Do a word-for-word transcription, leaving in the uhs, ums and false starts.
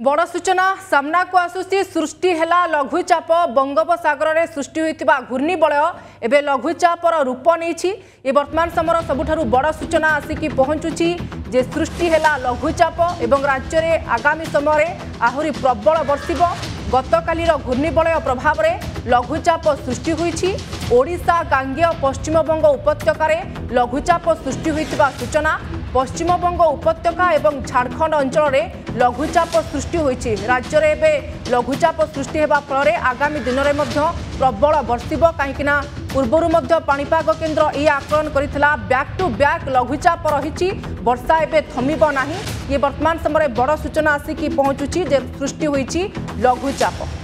बड़ सूचना सामना को आसुची सृष्टि है लघुचाप बंगोपसागर में सृष्टि होता घूर्णिबलय एवं लघुचापर रूप नहीं ये वर्तमान समय सबुठ बड़ सूचना आसिकी पहुंचुची जे सृष्टि है लघुचाप एवं राज्य में आगामी समय आहरी प्रबल बर्षिब गतकालीर घूर्णिबलय प्रभाव में लघुचाप सृष्टि होईछि। ओडिशा गांगेय पश्चिमबंग उपत्यकार लघुचाप सृष्टि होइतिबा सूचना पश्चिमबंग उपत्यका एवं झारखंड अंचल में लघुचाप सृष्टि होईछि। राज्य में एवं लघुचाप सृष्टि होगा फल आगामी दिन में प्रबल बर्षिब कहीं पूर्वर पाणीपाग केन्द्र ये आकलन करथिला बैक टू बैक लघुचाप रही वर्षा एवं थमिब नाही। ये वर्तमान समय बड़ सूचना आसिकी पहुंचुची जे सृष्टि होईछि लघुचाप।